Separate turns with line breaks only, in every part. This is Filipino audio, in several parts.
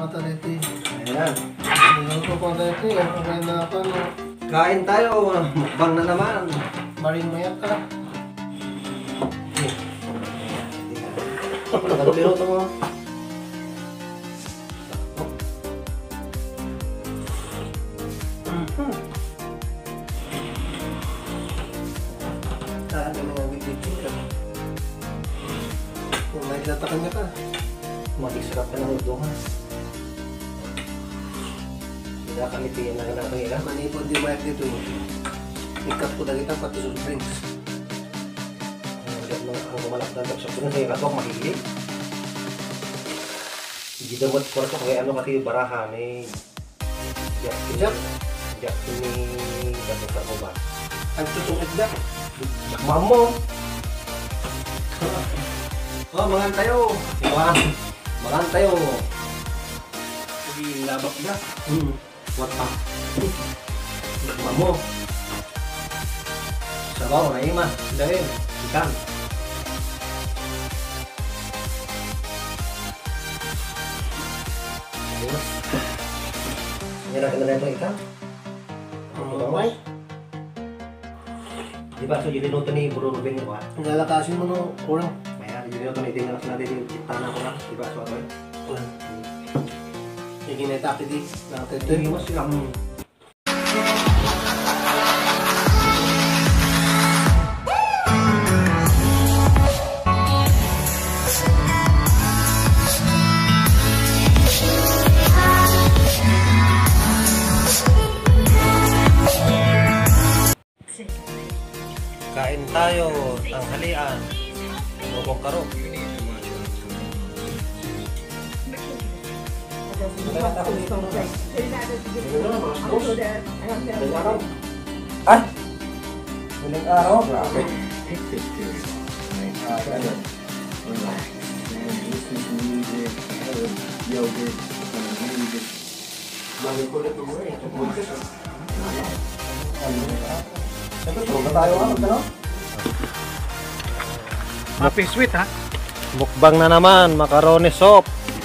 Mataliti.
Ayan.
Hindi ko pataliti. Ang kakain na ako, no?
Kain tayo. Mukbang na naman.
Maring mayat ka.
Naguliro ito mo.
Saan ka mga wikit ka? Kung may tatakan niya ka.
Matisarap ka ng udo ha. Hindi kami tingin na natin ila.
Manipod di mayat dito eh. Ikat ko na kita pati soft drinks.
Ang malakdadag sa puno sa ikatok mahilig. Hindi damot ko ito kaya ano kati barahan eh.
Jack?
Jack ini dapat ko ba?
Ang tutungit Jack.
Mamo. Oh, mangan tayo. Iwan. Mangan tayo.
Sige, labak na.
What pa? Mamo. Sabaw na ima. Dahil ikan. Ayos. Nyerah na ito ikan.
May?
Di ba so yun ito ni Bro Ruben ko ha?
Ngalakasin mo no, kurang.
Maya yun ito ni tingnan natin yung kitana ko lang. Di ba so ito eh?
Kurang. Iginetake di.
Ito yung mas silang kain tayo, tanghalian, bubong karo. Ah? Huling araw? Grabe.
Happy sweet ha?
Mukbang na naman, macaroni soup.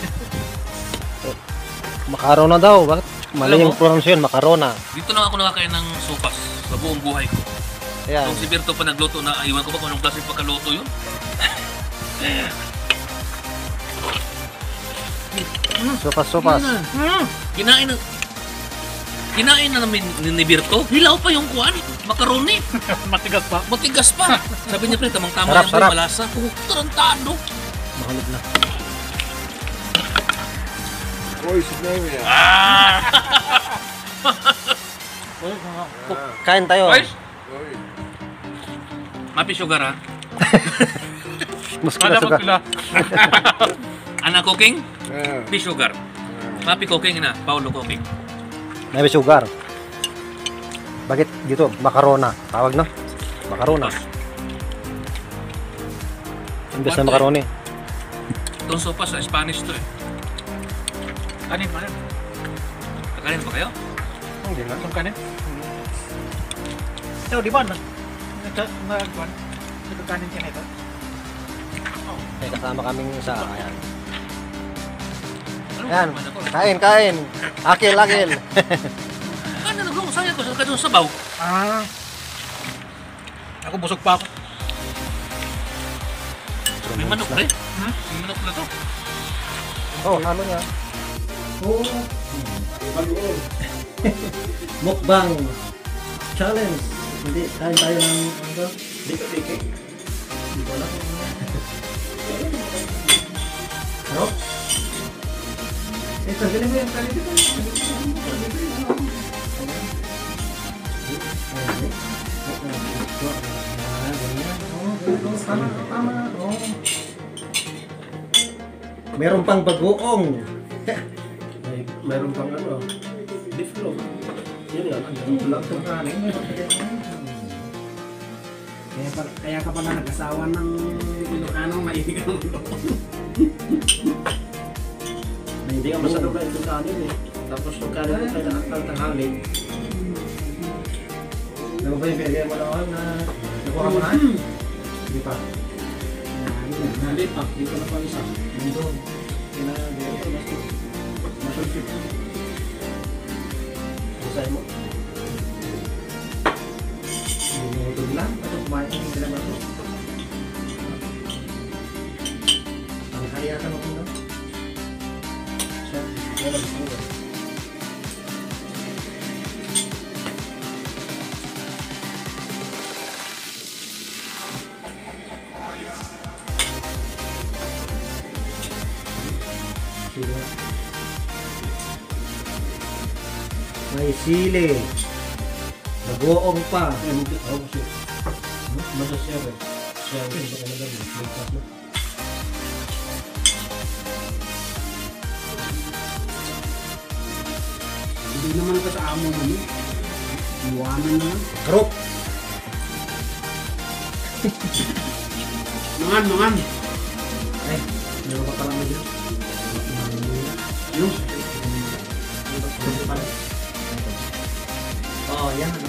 Macarona daw, bakit? Mali yung pronunciation, macarona.
Dito lang ako nakakain ng sopas sa buong buhay ko.
Ayan.
Nung si Berto pa nagluto na, iwan ko ba kung anong klase pagkaluto yun?
Sopas.
Kinain na namin ni Berto. Hilaw pa yung kuan, macaroni.
Matigas pa.
Matigas pa. Sabi niya, pre, tamang-tama
Sarap,
yan,
sarap.
malasa. Tarantado.
Mahalog na.
Boy, signawi yan.
Kain tayo.
Guys, mapi sugar ha?
Muskula suka.
Ana cooking? Pi sugar. Mapi cooking na, Paulo cooking.
May sugar. Bakit dito? Macarona. Tawag na? Macarona. Imbes na macaroni.
Itong sopas sa Spanish to eh.
Kanin man.
Kakanin ba kayo?
Hindi na.
Itong kanin. Ito, di ba? Nagkakanin ka na ito.
May kasama kaming isa. Ayan.
Ano
Ayan.
ba ako?
Kain. Akil.
Ano nagulong saya ko sa kadong sabaw?
Ako busog pa ako.
May manok pre. May manok na to.
Oh, ano niya? Mukbang challenge. Hindi, kain tayo ng ano? Dikit. Hindi ko alam. Ano? Tanggalin mo yung kanin dito. Tama. Meron pang bagoong.
Meron pang ano, beef loaf. Yun yan, ang tulak ng kanin.
Kaya ka pala nag-asawa ng Ilocano, maibig ang ulo.
Hindi ka masarap na itong kanin eh. Tapos yung kanin ko kaya tanghali.
Ano ba yung pwede mo na nakuha mo na? Hindi pa.
Hindi pa, dito na pa isa.
Nandun.
Masay mo.
Binutog lang. Ito, kumain ko yung pinabas mo. Ang kaya ka mo kung
Siya, wala gusto mo.
sila. May sili. Nagoong pa.
Ay, hindi ako kasi. Masa siya ba? Siya ang hindi ka na lang. May tatlo.
Hindi naman ka sa amo mo. Iwanan naman.
Karop.
Mangan.
Ay, meron pa pala medyo.
Yung.
Oh, yan ano.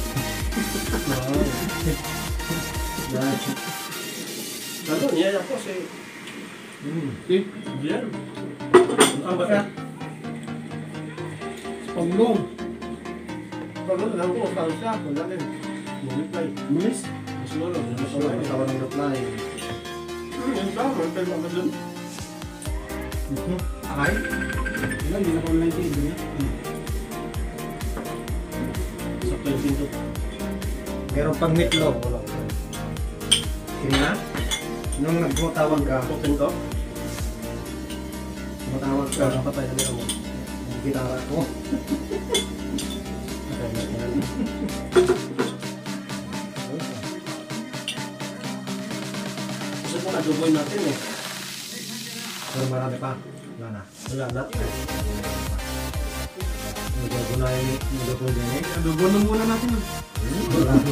Ano, niya ako si...
Eh,
Diyan. Ang bata.
Panglong.
Pag ano, lang ko, saan siya? Wala din. Muliply.
Mulis.
Mas lolo. Mas
Wala
lolo.
pa tawag ng reply.
Yan siya. May pwede ka dun.
Ay?
Wala, hindi na ko online din.
Sakto yung pinto.
Meron pang meatloaf.
Wala.
Sina? Nung nagtumutawag ka,
Open ko.
tumutawag ka,
Wala pa tayo na mo.
yung gitara ko.
Kasi kung adoboy natin eh.
Pero marami pa. Wala na.
Wala na.
Nagagulay, nagagulay din eh.
Adobo na muna natin.
Wala. Wala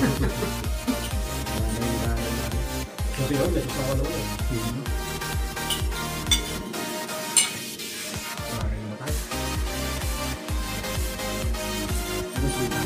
na.
Kasi yun, may susawa naman eh.
Maraming namatay.
Ano sila?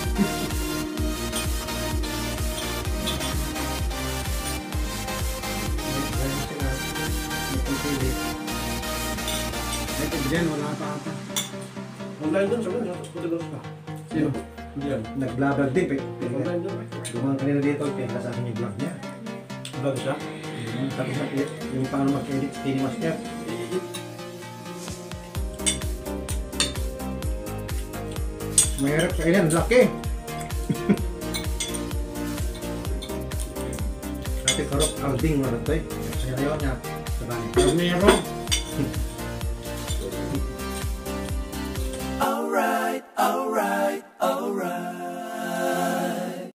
Ito dyan, wala pa ata.
Online dun, sabi niya. Photograph ka.
Sino?
Diyan.
Nag-vlog din eh.
Online dun.
Dumaan kanina dito, pinaka sa akin yung vlog niya.
Vlog siya.
Tapos yung paano mag-edit, Tini Master. Mahirap ka ilan, laki. Ate Karop Alding, ano to eh. Ayaw niya. Sabani.
Meron.